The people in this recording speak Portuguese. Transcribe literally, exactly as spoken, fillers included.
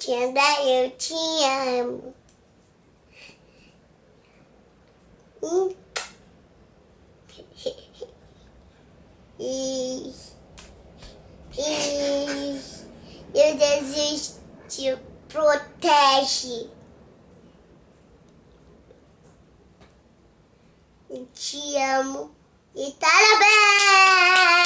Tia Andréa, eu te amo. Hum. E, e eu desejo te protege. Eu te amo e parabéns!